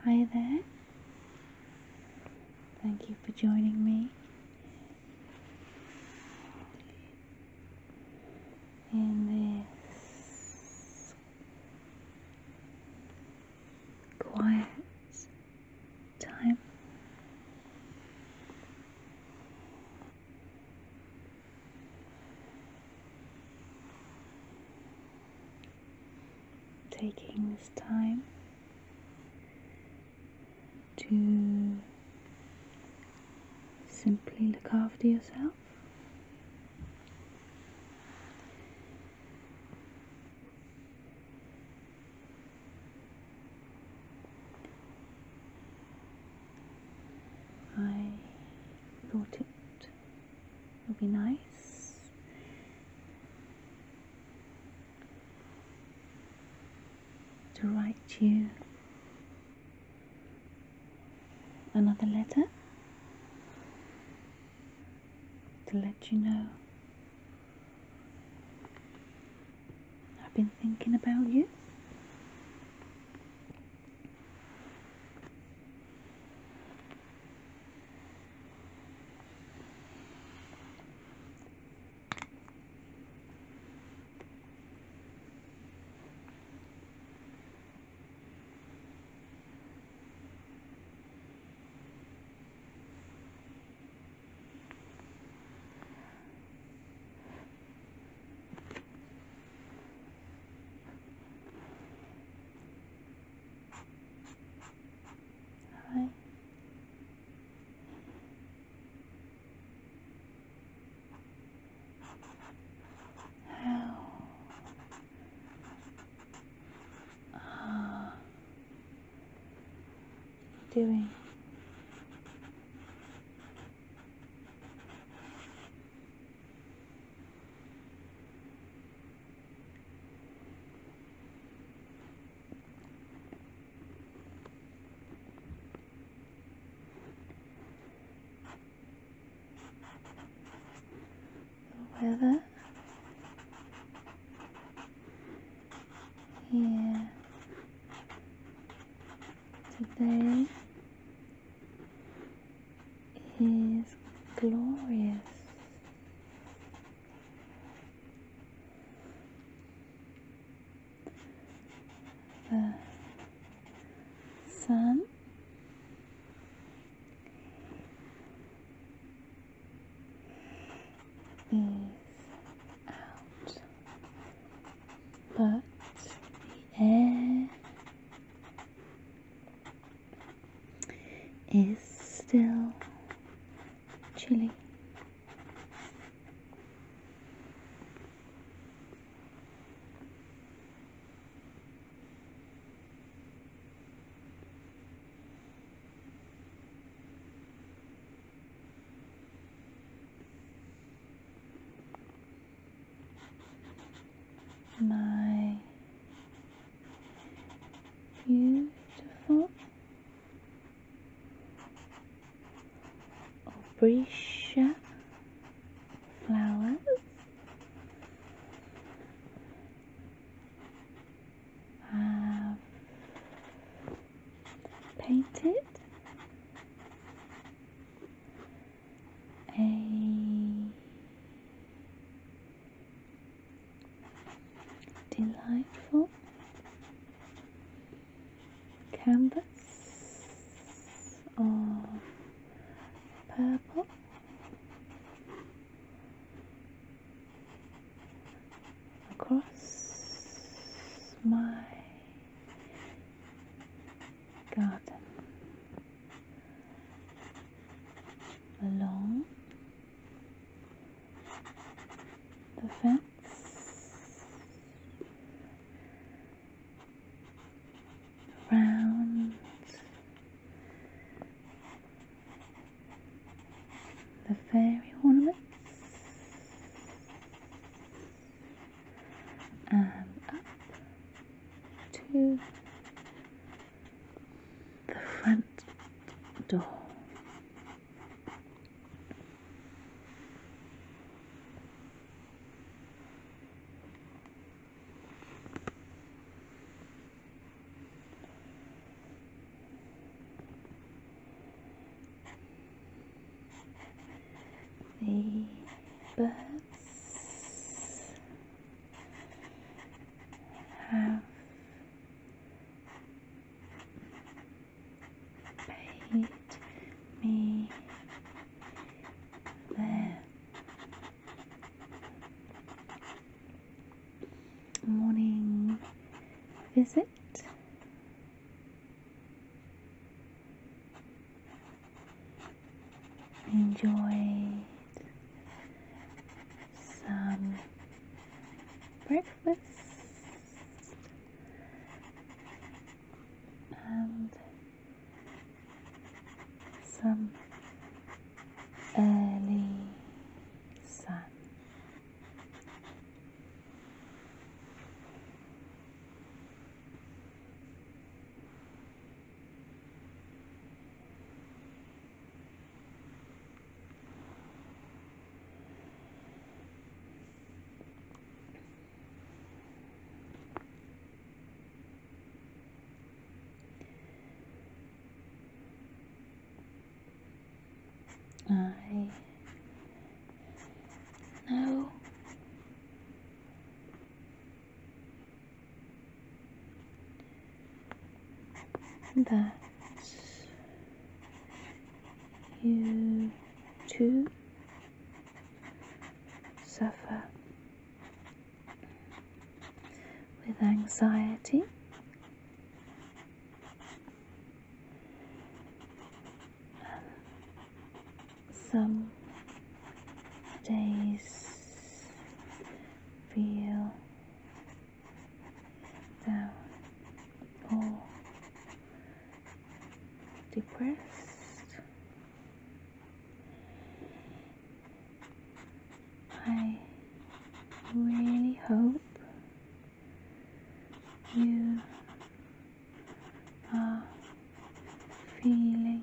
Hi there, thank you for joining me in this quiet time. Taking this time to simply look after yourself. I thought it would be nice to write you another letter to let you know I've been thinking about you. Hi. How are you doing? The weather here today is glorious. The sun is out, but the air is still chilly. My beautiful Obrisha flowers have painted a delightful canvas of purple across my garden, along the fence, around the fairy ornaments, and up to the front door. the birds have paid me their morning visit. Enjoyed some breakfast and some early sun. I know that you too suffer with anxiety. Some days feel down or depressed. I really hope you are feeling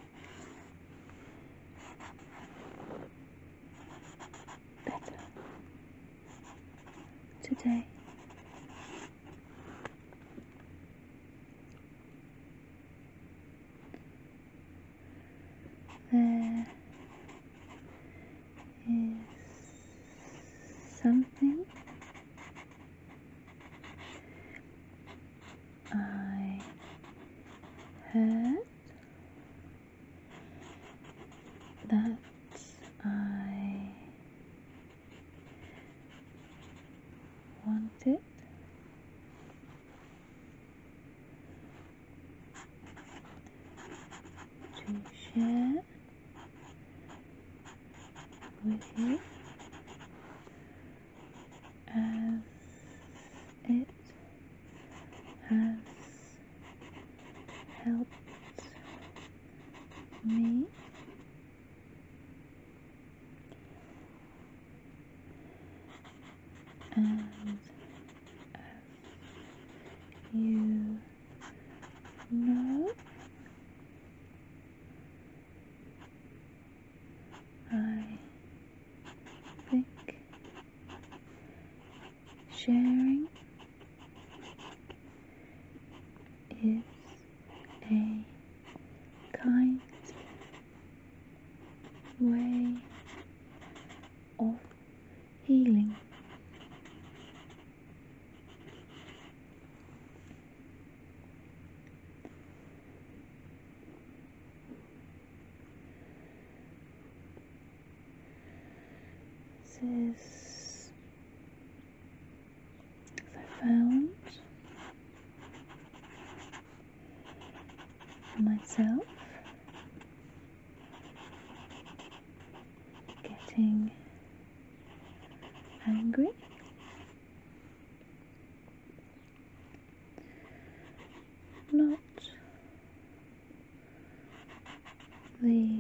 better today. There is something I heard that I wanted to share with you, as it has helped me and as you know, I think sharing is a kind way of healing. This is, as I found myself getting angry, not the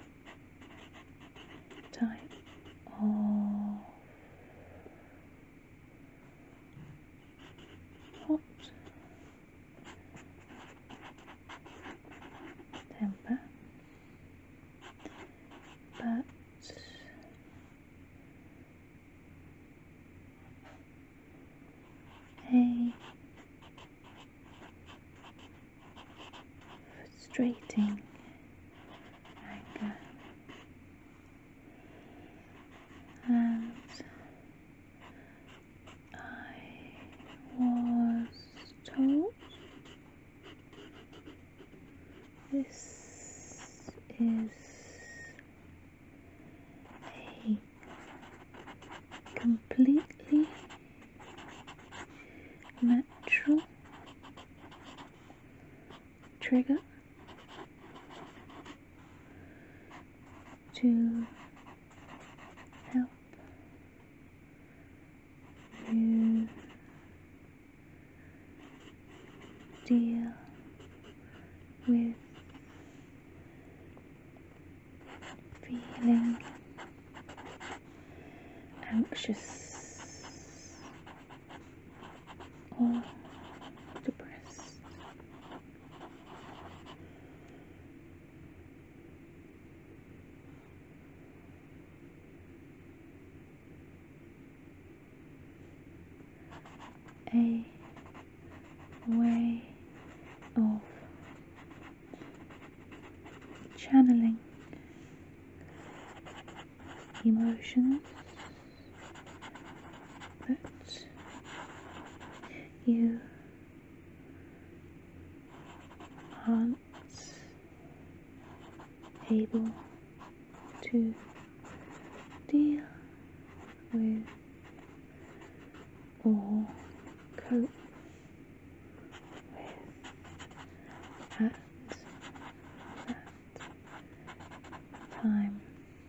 type of hot temper, but a frustrating anger. completely natural trigger to help you deal with feeling anxious or depressed. A way of channeling emotions that you aren't able to deal with or cope with at that time.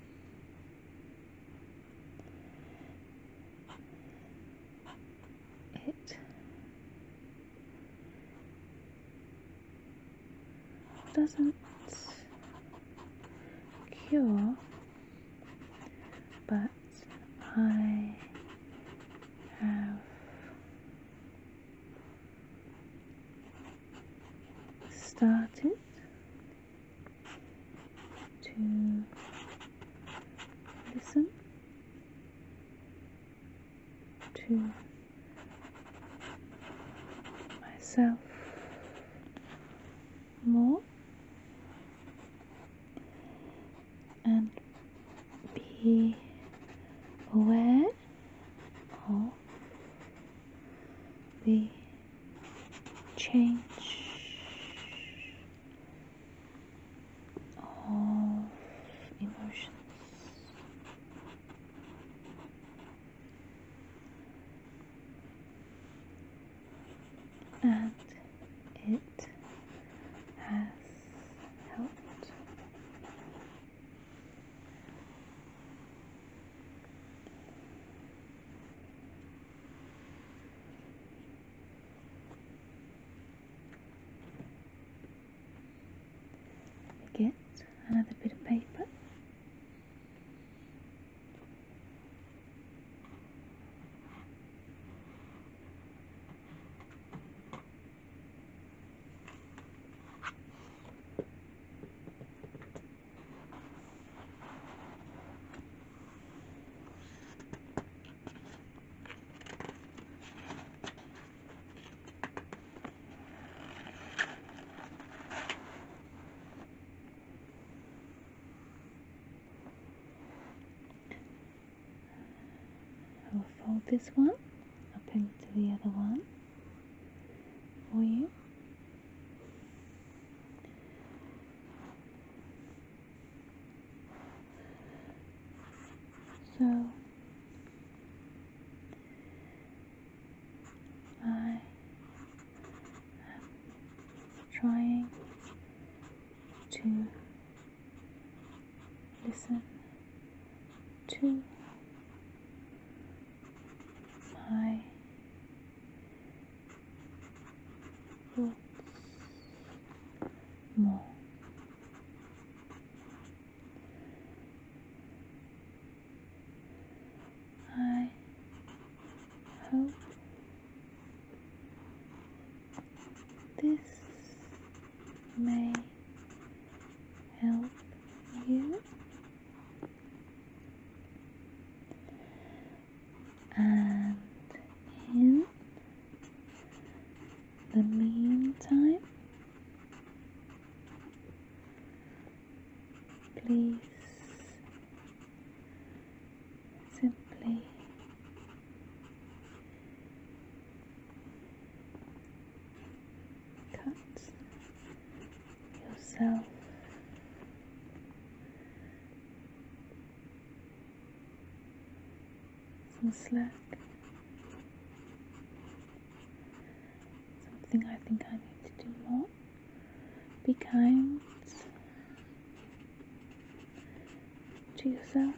It doesn't cure, but I have started to listen to myself more and be aware of the change of emotions. And it has helped. Get another bit of paper. I will fold this one up into the other one for you. So I am trying to listen to my thoughts more. I hope this may help you, and in the meantime, please simply cut yourself losing slack. Something I think I need to do more. Be kind to yourself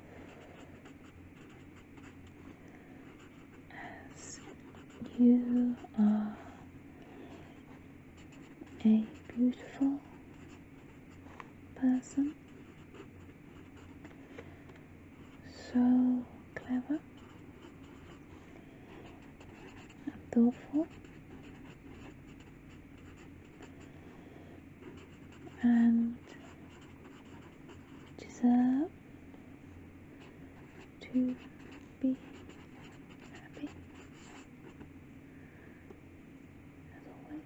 as you are a beautiful person, so clever and thoughtful, and deserve to be happy as always.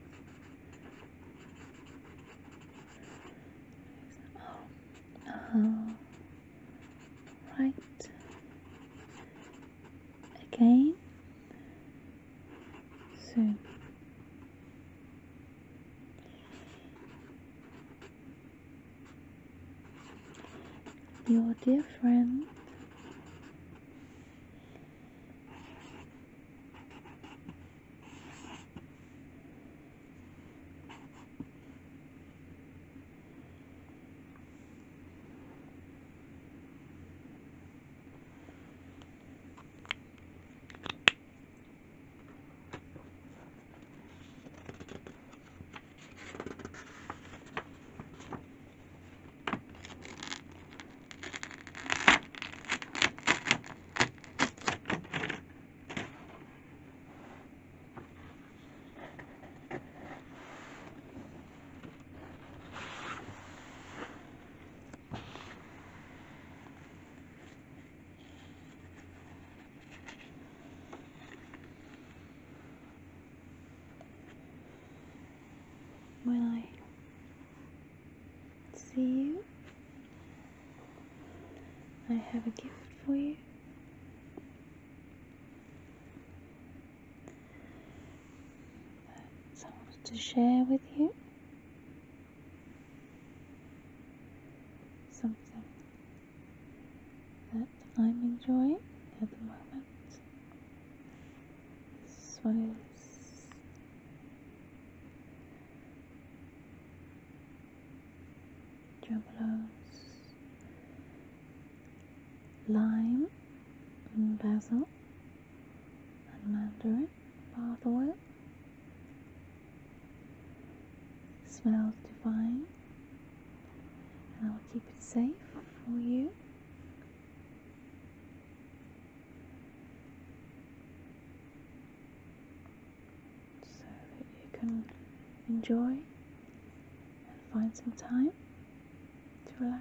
Right again soon. Your dear friend, when I see you, I have a gift for you. That I wanted to share with you. Something that I'm enjoying at the moment. This one is tremolos, lime and basil and mandarin bath oil. It smells divine, and I'll keep it safe for you. So that you can enjoy and find some time to relax.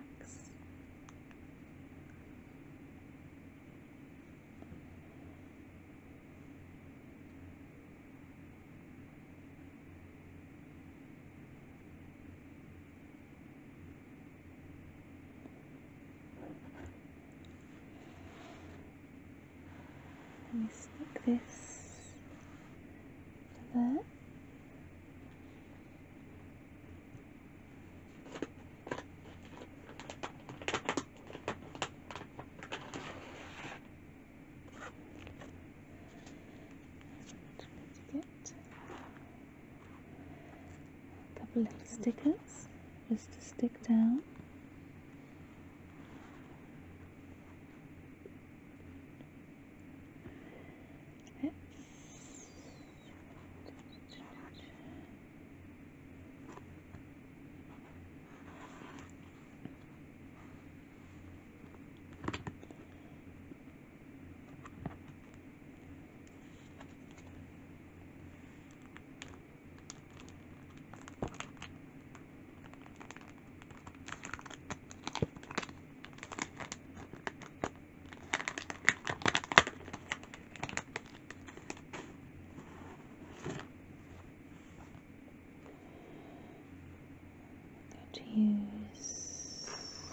Let me stick this to there. And get a couple little stickers just to stick down. To use,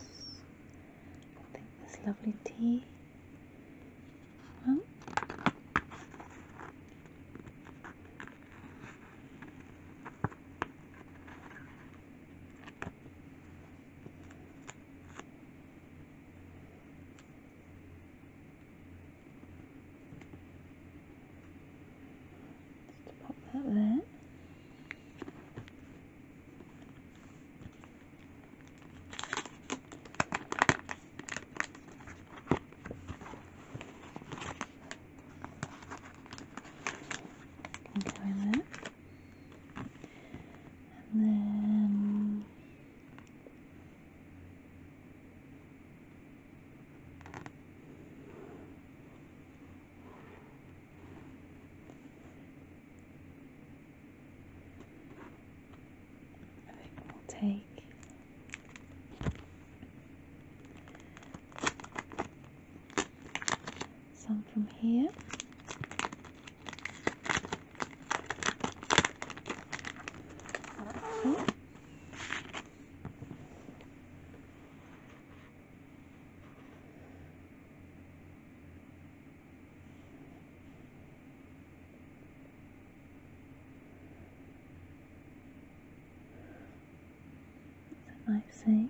I think, this lovely tea one. here. Okay. Nice saying.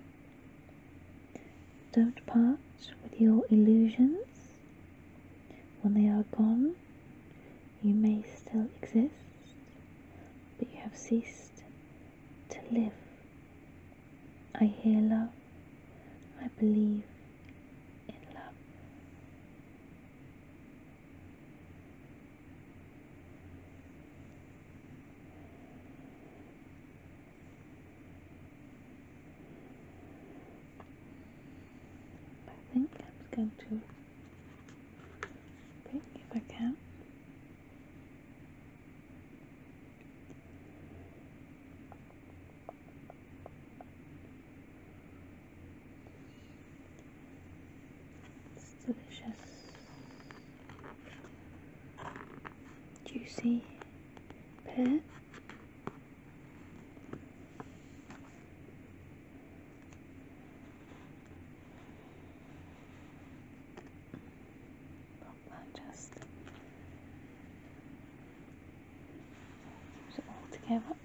Don't part with your illusions. When they are gone, you may still exist, but you have ceased to live. I hear love. I believe in love. I think I'm going to pick, if I can, it's delicious, juicy pear. Just keeps it all together.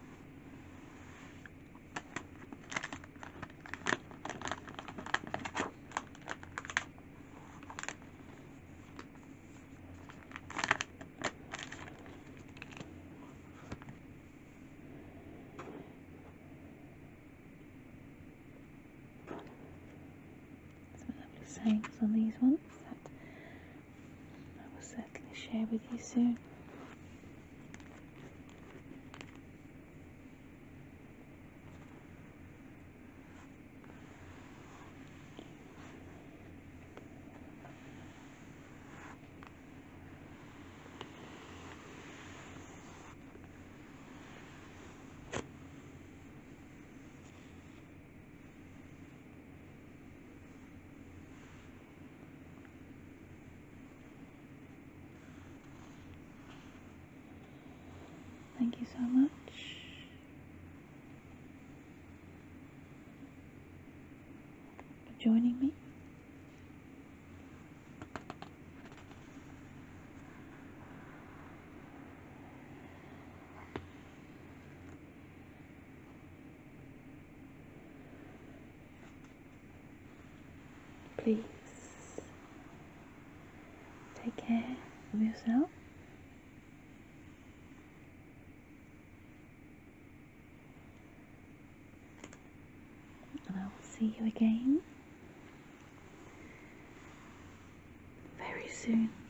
Some lovely sayings on these ones that I will certainly share with you soon. Thank you so much for joining me. Please take care of yourself. And I will see you again very soon.